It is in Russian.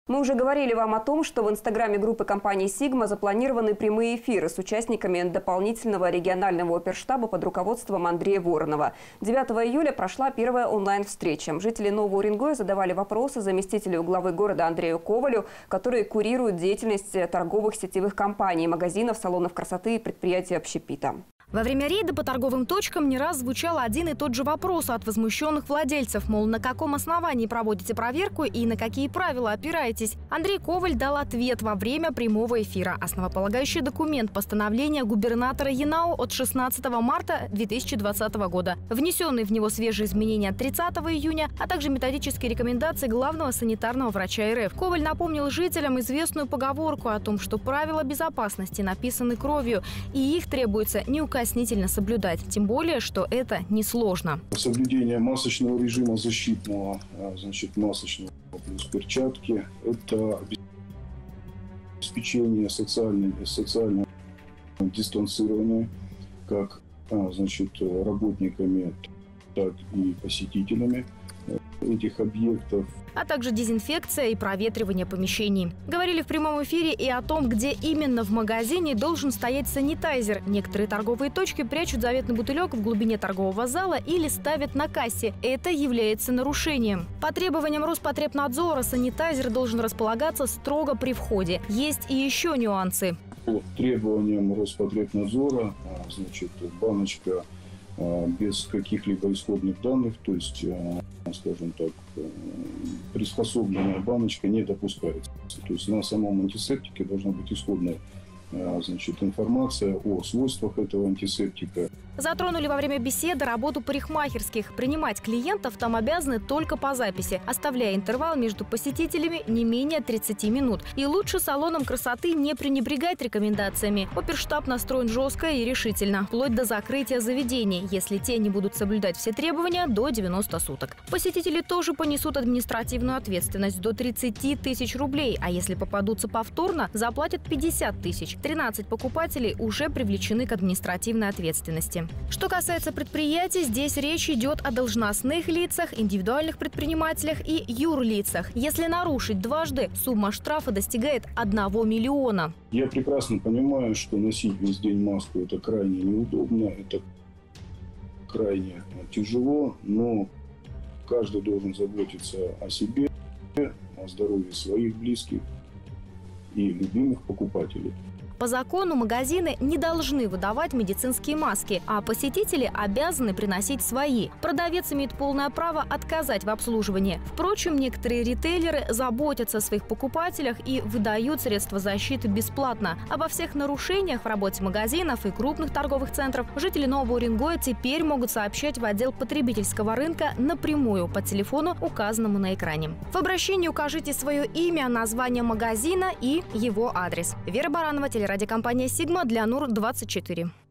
Мы уже говорили вам о том, что в инстаграме группы компании «Сигма» запланированы прямые эфиры с участниками дополнительного регионального оперштаба под руководством Андрея Воронова. 9 июля прошла первая онлайн-встреча. Жители Нового Уренгоя задавали вопросы заместителю главы города Андрею Ковалю, который курирует деятельность торговых сетевых компаний, магазинов, салонов красоты и предприятий общепита. Во время рейда по торговым точкам не раз звучал один и тот же вопрос от возмущенных владельцев, мол, на каком основании проводите проверку и на какие правила опираетесь. Андрей Коваль дал ответ во время прямого эфира. Основополагающий документ постановления губернатора Янао от 16 марта 2020 года. Внесенные в него свежие изменения от 30 июня, а также методические рекомендации главного санитарного врача РФ. Коваль напомнил жителям известную поговорку о том, что правила безопасности написаны кровью, и их требуется неукоснительно соблюдать. Тем более, что это несложно. Соблюдение масочного режима защитного, масочного плюс перчатки, это обеспечение социального дистанцирования как работниками, так и посетителями этих объектов. А также дезинфекция и проветривание помещений. Говорили в прямом эфире и о том, где именно в магазине должен стоять санитайзер. Некоторые торговые точки прячут заветный бутылек в глубине торгового зала или ставят на кассе. Это является нарушением. По требованиям Роспотребнадзора санитайзер должен располагаться строго при входе. Есть и еще нюансы. По требованиям Роспотребнадзора, баночка без каких-либо исходных данных, то есть, скажем так, приспособленная баночка не допускается. То есть на самом антисептике должна быть исходная информация о свойствах этого антисептика. Затронули во время беседы работу парикмахерских. Принимать клиентов там обязаны только по записи, оставляя интервал между посетителями не менее 30 минут. И лучше салонам красоты не пренебрегать рекомендациями. Оперштаб настроен жестко и решительно, вплоть до закрытия заведений, если те не будут соблюдать все требования, до 90 суток. Посетители тоже понесут административную ответственность до 30 тысяч рублей, а если попадутся повторно, заплатят 50 тысяч. 13 покупателей уже привлечены к административной ответственности. Что касается предприятий, здесь речь идет о должностных лицах, индивидуальных предпринимателях и юрлицах. Если нарушить дважды, сумма штрафа достигает 1 миллиона. Я прекрасно понимаю, что носить весь день маску – это крайне неудобно, это крайне тяжело, но каждый должен заботиться о себе, о здоровье своих близких и любимых покупателей. По закону магазины не должны выдавать медицинские маски, а посетители обязаны приносить свои. Продавец имеет полное право отказать в обслуживании. Впрочем, некоторые ритейлеры заботятся о своих покупателях и выдают средства защиты бесплатно. Обо всех нарушениях в работе магазинов и крупных торговых центров жители Нового Уренгоя теперь могут сообщать в отдел потребительского рынка напрямую по телефону, указанному на экране. В обращении укажите свое имя, название магазина и его адрес. Вера Баранова, телерадиокомпания «Сигма» для НУР-24.